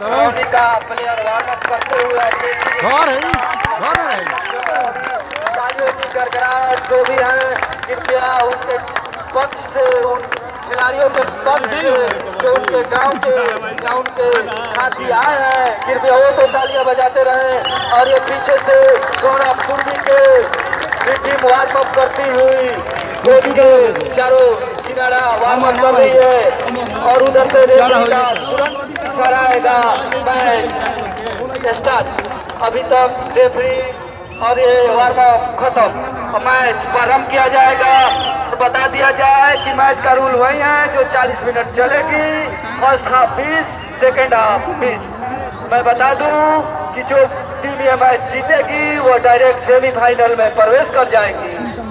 खरौनी का player warm up करते हुए गड़गड़ाहट जो भी है कृपया उनके पक्ष से, उन खिलाड़ियों के पक्ष से जो उनके गांव के या उनके साथी आए हैं, कृपया वो तो तालियां बजाते रहे। और ये पीछे से गौड़ा पूर्वी के टीम वार्म अप करती हुई कोर्ट के चारों किनारा वार्म अप कर रही है और उधर से तुरंत कराएगा मैच स्टार्ट। अभी तक रेफरी और ये वार्म अप खत्म, मैच प्रारंभ किया जाएगा। और बता दिया जाए कि मैच का रूल वही है जो 40 मिनट चलेगी। First half 20, second half 20। मैं बता दूं कि जो टीम ये मैच जीतेगी वो डायरेक्ट सेमीफाइनल में प्रवेश कर जाएगी।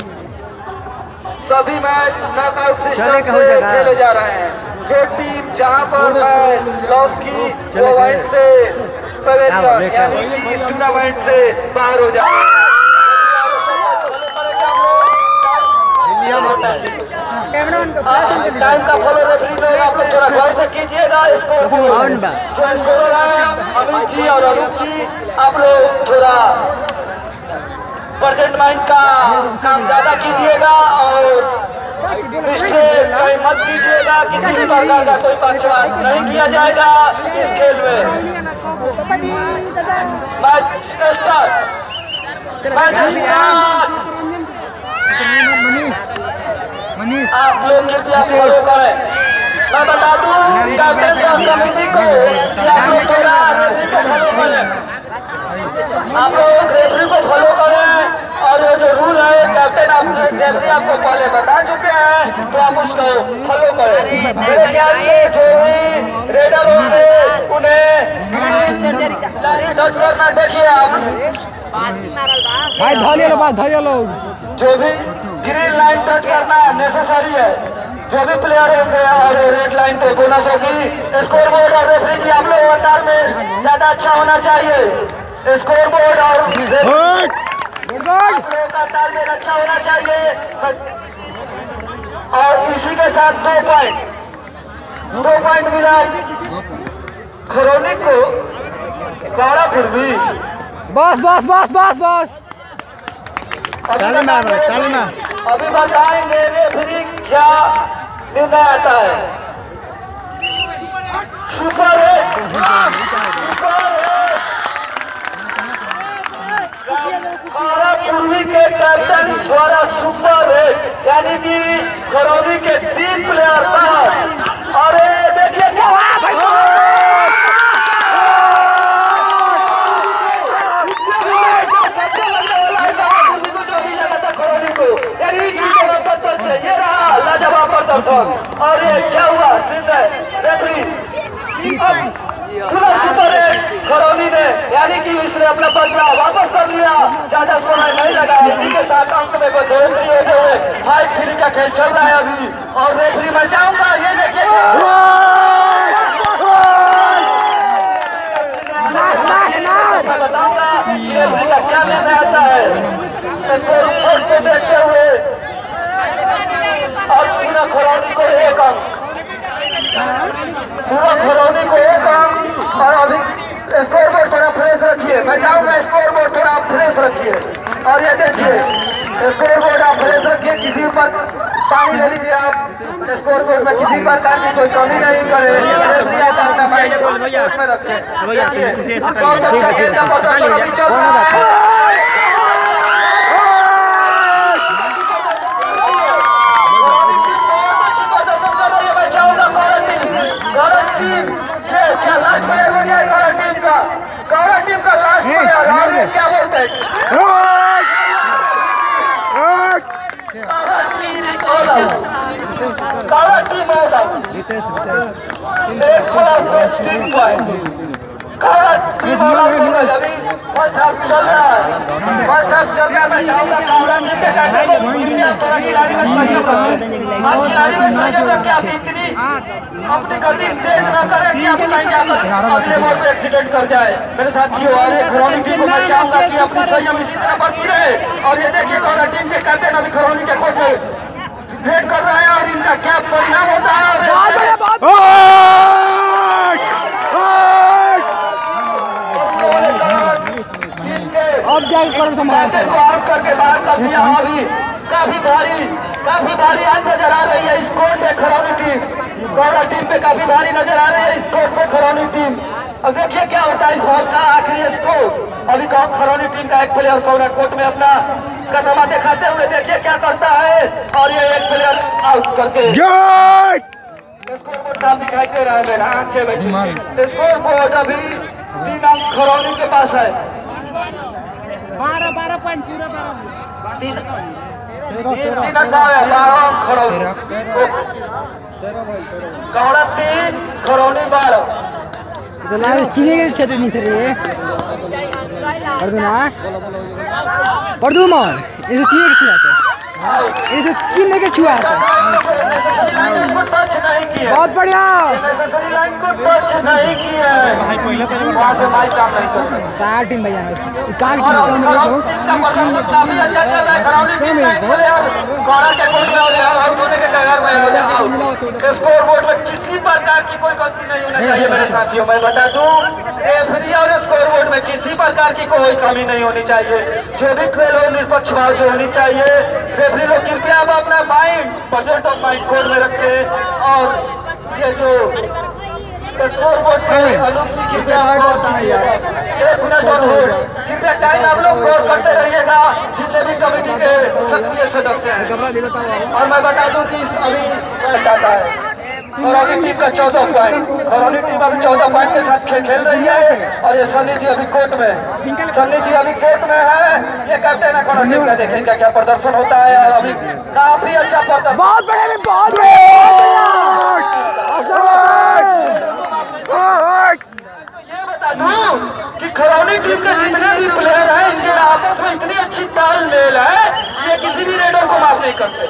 सभी मैच नॉकआउट सिस्टम से खेले जा रहे हैं। जो टीम जहां पर मैच लॉस की वो वहीं से पवेलियन यानी कि इस टूर्नामेंट से बाहर हो जाए। टाइम का फॉलो रेफरी लोग आप लोग थोड़ा गौर से कीजिएगा। इसको जो स्कोर है अमित जी और अरूप जी, आप लोग थोड़ा प्रेजेंट माइंड का काम ज्यादा कीजिएगा और कहीं मत कीजिएगा। किसी भी प्रकार का कोई पक्षपात नहीं किया जाएगा इस खेल में। Match start. आप लोग कृपया फॉलो करें। मैं बता दूं कैप्टन कमेटी को आप लोग थोड़ा रेफरी को फॉलो करें। आप लोग रेफरी को फॉलो करें और ये जो रूल है कैप्टन रेफरी आपको पहले बता चुके हैं तो आप उसको फॉलो करें। मेरे ख्याल से जो भी रेडर होंगे उन्हें टच करना, देखिए आप भाई धैर्य लो। जो भी ग्रीन लाइन टच करना नेसेसरी है। जो भी प्लेयर होंगे और रेड लाइन पे बोनस होगी। स्कोर बोर्ड और रेफरी जी आप लोग अंदाज में ज्यादा अच्छा होना चाहिए। स्कोर बोर्ड और तालमेल अच्छा होना चाहिए। और इसी के साथ 2 पॉइंट मिला खरौनी को गौड़ा पूर्वी। बस अभी बताएंगे रेफरी क्या निर्णय आता है। सुपर पूर्वी के कैप्टन द्वारा सुपर यानी कि खरौनी के 3 प्लेयर बाहर। और देखिए क्या ये रहा लाजवाब प्रदर्शन। और ये क्या हुआ निर्णय रेफरी पूरा सुपर खरौनी ने यानी कि इसने अपना बदला वापस कर लिया। ज्यादा समय नहीं लगा। इसी के साथ अंक में बढ़ोतरी होते हुए 5-3 का खेल चल रहा है अभी। और रेफरी मैं चाहूंगा ये देखिए मैं बताऊंगा रेफरी का क्या निर्णय आता है। स्कोर बोर्ड को देखते हुए और पूरा खरौनी को 1 अंक, और अभी स्कोर बोर्ड थोड़ा फ्रेश रखिए। मैं चाहूंगा स्कोर बोर्ड थोड़ा फ्रेश रखिए। और ये देखिए स्कोर बोर्ड आप फ्रेश रखिए। किसी पर पानी ले लीजिए आप। स्कोर बोर्ड में किसी प्रकार की कोई कमी नहीं करे। अपना माइंड में रखें। बहुत अच्छा खेल का प्रदर्शन अभी चल रहा है। लास्ट प्लेयर हो जाए गौड़ा टीम का लास्ट प्लेयर। और ये क्या बोलते हैं Gowda team out. 1+3 point Gowda team out हो गई। अभी फर्स्ट हाफ चल रहा है। मैं चाहूंगा गौड़ा टीम के कैप्टन को थोड़ा खिलाड़ी में सहयोग रखें। आप खिलाड़ी में सहयोग रखें। आप इतनी अपनी गति तेज न करें कि आप कहीं जाकर अगले बॉल पे एक्सीडेंट कर जाए। मेरे साथियों और खरौनी टीम को मैं चाहूंगा कि अपनी संयम इसी तरह बढ़ती रहे। और ये देखिए गौड़ा टीम के कैप्टन अभी खरौनी के कोर्ट में वेट कर रहे हैं और इनका क्या परिणाम होता है। जाके करो संभाल बैटिंग को आउट करके बाहर कर दिया। अभी काफी भारी आज नजर आ रही है स्कोर पे खरौनी टीम। गौड़ा टीम पे काफी भारी नजर आ रही है स्कोर पे खरौनी टीम। अब देखिए क्या होता है इस मैच का आखिरी स्कोर। अभी खरौनी टीम का एक प्लेयर कॉर्नर कोर्ट में अपना कदमा दिखाते हुए देखिए क्या करता है, और ये एक प्लेयर आउट करके स्कोर बोर्ड साफ दिखाई दे रहा है मेरा आंखें में। स्कोर बोर्ड अभी 3 अंक खरौनी के पास है। 12 पॉइंट पूरा 3 अंक है, 12 अंक खरौनी। गौड़ा 3 खरौनी 12। चीनी के क्षेत्र नहीं सर ये परदुमान इसे चीनी के छुआते इसे चीनी के छुआते। टच नहीं किया, बहुत बढ़िया। लाइन को टच नहीं किया, वहाँ से माइक काम नहीं कर रहा। चार टीम भैया काफी अच्छा चल रहा है खरौनी टीम का एक प्लेयर गौड़ा के कोर्ट में और आउट होने के कगार में है। स्कोर बोर्ड में किसी प्रकार की कोई गलती नहीं होनी चाहिए मेरे साथियों। मैं बता दूं रेफरी और स्कोर बोर्ड में किसी प्रकार की कोई कमी नहीं होनी चाहिए। जो भी खेल हो निष्पक्ष भाव से होनी चाहिए। रेफरी लोग कृपया अब अपना mind present of mind code में रखे, और ये जो स्कोर बोर्ड पे अनूप जी कृपया 1 मिनट और होल्ड, कृपया टाइम आप लोग गौर करते रहिएगा जितने भी कमेटी के सक्रिय सदस्य हैं। और मैं बता दूं कि अभी डाटा है खरौनी टीम का 14 पॉइंट। खरौनी टीम अभी 14 पॉइंट के साथ खेल रही है, और ये सन्नी जी अभी कोर्ट में, सन्नी जी अभी कोर्ट में है। ये कैप्टन है खरौनी टीम का, देखेंगे क्या प्रदर्शन होता है। अभी काफी अच्छा प्रदर्शन, बहुत बढ़िया, बहुत ये बता दूं कि खरौनी टीम के जितने भी प्लेयर हैं इनके आपस में इतनी अच्छी तालमेल है, ये किसी भी रेडर को माफ नहीं करते।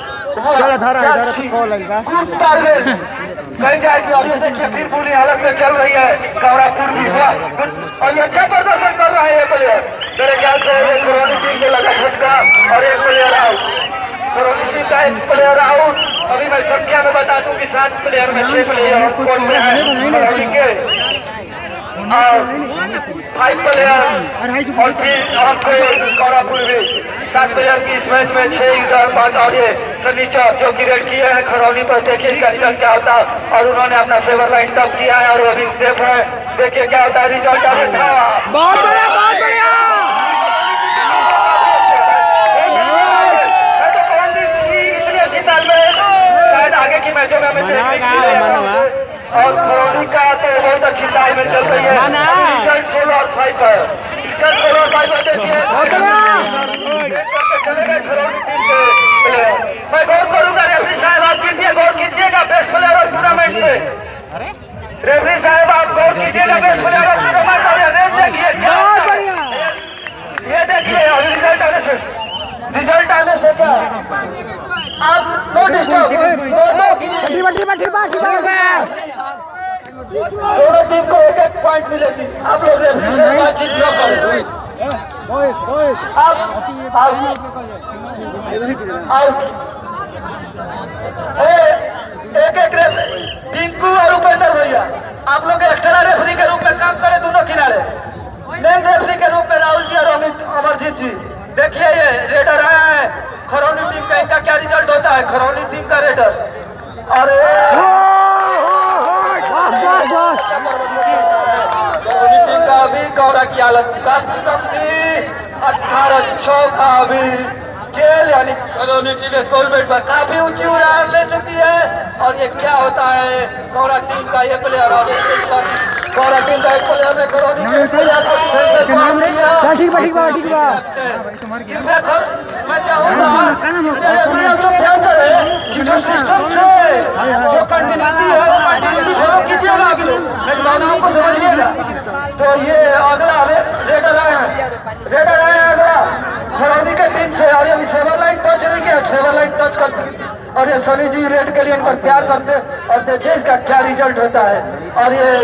तालमेल कहीं जाएगी। और ये देखिए फिर बुरी हालत में चल रही है गौरापुर भी, और ये अच्छा प्रदर्शन कर रहा है ये प्लेयर। मेरे ख्याल से ये खरौनी टीम को लगा झटका, और एक प्लेयर आउट। खरौनी टीम का एक प्लेयर आउट। अभी मैं संख्या में बता दूं कि 7 प्लेयर में 6 प्लेयर कोर्ट में है खरौनी के, और 5 प्लेयर और फिर आपको गौरापुर भी 7 प्लेयर की इस मैच में 6 इधर 5, और ये सनीचा जो की रेड किए हैं खरौनी पर। देखिए इसका रिजल्ट क्या होता है, और उन्होंने अपना सेवर लाइन टच किया है, और वो अभी सेफ है। देखिए क्या होता है रिजल्ट अभी था। बहुत बढ़िया, बहुत बढ़िया। इतनी अच्छी तालमेल शायद आगे की मैचों में हमें देखने को मिलेगा। और खरौनी का तो बहुत अच्छी तालमेल चल रही है। रिजल्ट 16 और 5 है, रिजल्ट 16 और 5 है। चले गए खरौनी टीम के। मैं गौर करूंगा रेफरी साहब, आप गौर कीजिएगा बेस्ट प्लेयर ऑफ टूर्नामेंट पे। रेफरी साहब आप गौर कीजिएगा बेस्ट प्लेयर ऑफ टूर्नामेंट, और रेट देखिए क्या होता है। ये देखिए रिजल्ट आने से क्या आप नो डिस्टर्ब, दोनों टीम को 1-1 पॉइंट मिलेगी। आप लोग रेफरी से बातचीत न करें। आउट एक टिंकू और उपेंद्र भैया, आप लोग एक्स्ट्रा रेफरी के रूप में काम करें दोनों किनारे। मेन रेफरी के रूप में राहुल जी और अमरजीत जी। देखिए ये रेडर है खरौनी टीम का, इनका क्या रिजल्ट होता है खरौनी टीम का रेडर। अरे खरौनी टीम का अभी गौड़ा की हालत काफी 18 चौका अभी खेल, यानी खरौनी टीम स्कोरबोर्ड पर काफी ऊंची उड़ान ले चुकी है। और ये क्या होता है गौड़ा टीम का ये प्लेयर, और गौड़ा टीम का एक प्लेयर ने खरौनी के प्लेयर को डिफेंस से मार दिया। ठीक बा। मैं चाहूंगा ध्यान करें कि जो सिस्टम है, जो कंटिन्यूटी है, वो कंटिन्यूटी फॉलो कीजिएगा आप लोग, मेरी भावनाओं को समझिएगा। तो ये अगला रेडर आए अगला खरौनी के टीम से, और ये सेवर लाइन टच नहीं किया, सेवर लाइन टच करते, और ये सनी जी रेड के लिए इनको तैयार करते, और देखिए इसका क्या रिजल्ट होता है। और ये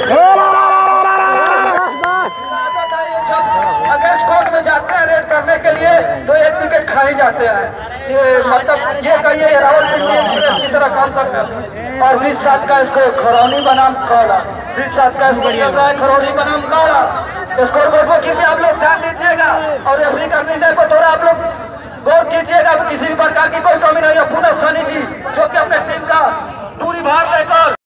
अगेंस्ट कोर्ट में जाते हैं रेड करने के लिए तो 1 विकेट खाए जाते हैं। ये मतलब ये कहिए रावलपिंडी एक्सप्रेस की तरह काम करते हैं। और 20-7 का स्कोर खरौनी बनाम गौड़ा, 20-7 का स्कोर चल रहा है खरौनी बनाम गौड़ा। स्कोर बोर्ड को कृपया आप लोग ध्यान दीजिएगा, और रेफरी का निर्णय पर थोड़ा आप लोग गौर कीजिएगा। किसी भी प्रकार की कोई